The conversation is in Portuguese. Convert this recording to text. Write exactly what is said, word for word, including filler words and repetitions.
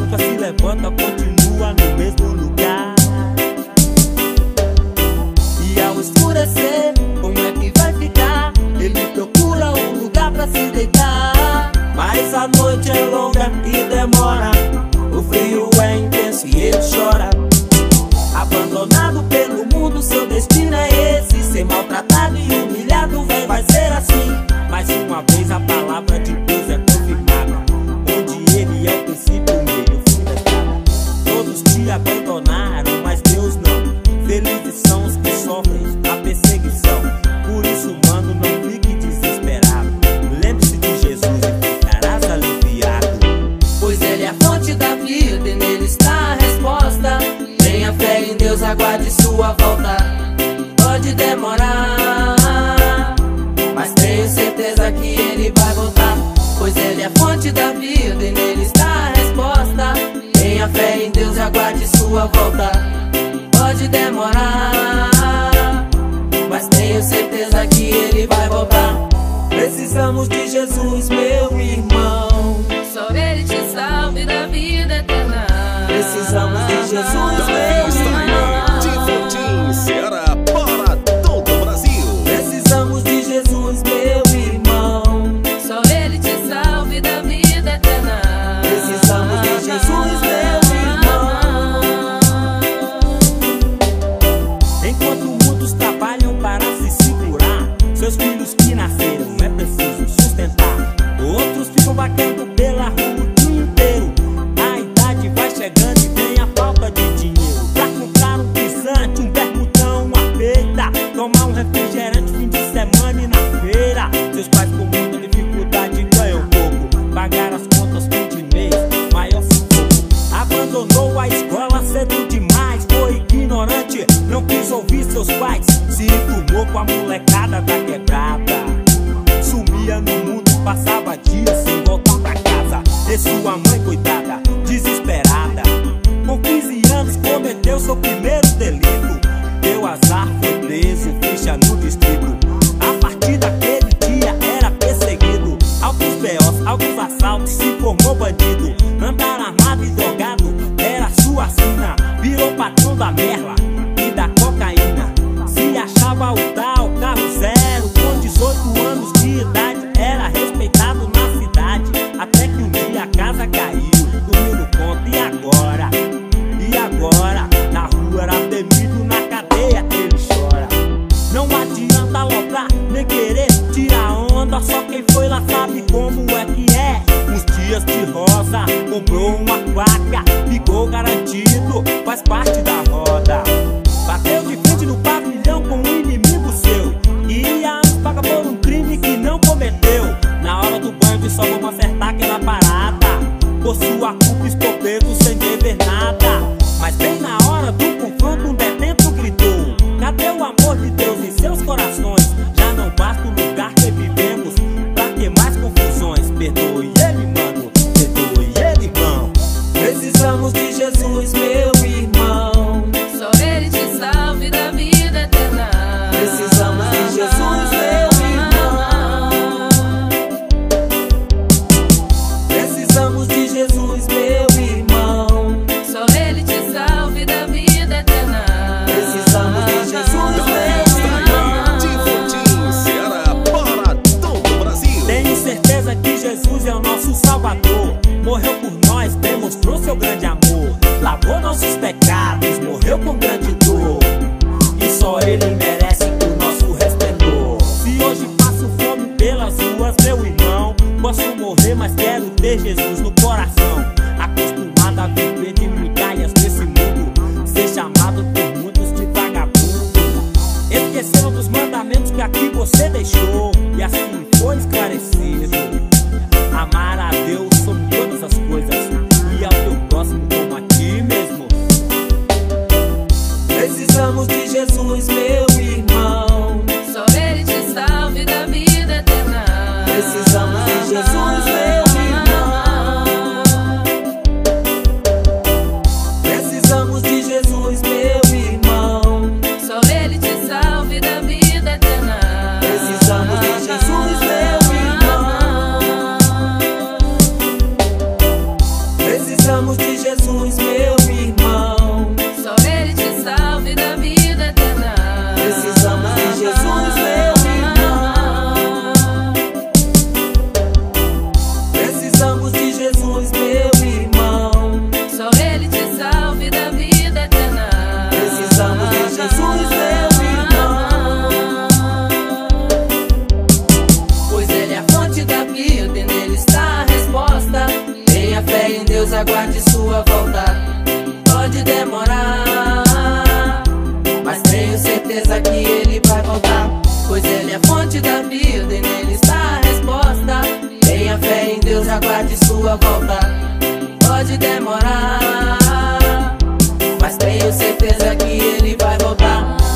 nunca se levanta, continua no mesmo lugar. E ao escurecer, como é que vai ficar? Ele procura um lugar pra se deitar. Mas a noite é longa e demora, o frio é intenso e ele chora. Abandonado pelo mundo, seu destino é esse: ser maltratado e humilhado, véi, vai ser assim. Mais uma vez a palavra de Deus é confirmada, onde ele é o princípio, o meio, o fim da escada. Todos te abandonaram, mas Deus não. Felizes são os que sofrem a perseguição. Por isso, mano, não fique desesperado. Lembre-se de Jesus e ficarás aliviado. Pois ele é a fonte da vida e nele está a resposta. Tenha fé em Deus, aguarde sua volta. Pode demorar, mas tenho certeza que ele vai voltar. Pois ele é a fonte da vida e nele está a resposta. Tenha fé em Deus e aguarde sua volta. Pode demorar, mas tenho certeza que ele vai voltar. Precisamos de Jesus, meu irmão. Só ele te salve da vida eterna. Precisamos de Jesus, meu irmão. De Fontim, Ceará, para todo o Brasil. Precisamos de Jesus, meu irmão. Só ele te salve da vida eterna. Precisamos de Jesus, meu irmão. Enquanto muitos trabalham para se segurar, seus filhos que nasceram é preciso sustentar. Outros ficam vagando pela rua o dia inteiro. A idade vai chegando e vem a falta de dinheiro pra comprar um pisante, um bermudão, uma feita, tomar um refrigerante fim de semana e na feira. Seus pais com muita dificuldade ganham pouco, pagar as contas fim de mês, maior sufoco. Abandonou a escola cedo demais, foi ignorante, não quis ouvir seus pais. Se enturmou com a molecada da quebrada, sumia no mundo, passava dias sem voltar pra casa. E sua mãe, coitada, desesperada, com quinze anos cometeu seu primeiro delito. Deu azar, foi preso, ficha no distrito. A partir daquele dia era perseguido. Altos B Os, altos assaltos, se formou bandido. Andar armado e drogado era sua sina. Virou patrão da merla e da cocaína. Se achava o tal carro zero, com dezoito anos de idade era respeitado na cidade. Até que um dia a casa caiu, dormiu no ponto. E agora? E agora? Na rua era temido, na cadeia ele chora. Não adianta aloprar, nem querer tirar onda. Só quem foi lá sabe como é que é. Uns dias de rosa, comprou uma faca, ficou garantido, faz parte da roda. Bateu de frente no pavilhão com um inimigo seu, e a anos paga por um crime que não cometeu. Na hora do banho de só vamos acertar aquela parada. Por sua culpa estou preso sem dever nada. Mas bem na hora do confronto um detento gritou: cadê o amor de Deus em seus corações? Já não basta o lugar que vivemos, pra que mais confusões? Perdoe ele, mano, perdoe ele, irmão. Precisamos de Jesus, meu irmão. Só ele te salve da vida eterna. Precisamos de Jesus, meu irmão. Precisamos de Jesus, meu irmão. Só ele te salve da vida eterna. Precisamos de Jesus, meu irmão. De Fontim, Ceará, para todo o Brasil. Tenho certeza que Jesus é o nosso Salvador. Morreu por nós, demonstrou seu grande amor. Lavou aguarde sua volta. Pode demorar, mas tenho certeza que ele vai voltar. Pois ele é fonte da vida e nele está a resposta. Tenha fé em Deus, aguarde sua volta. Pode demorar, mas tenho certeza que ele vai voltar.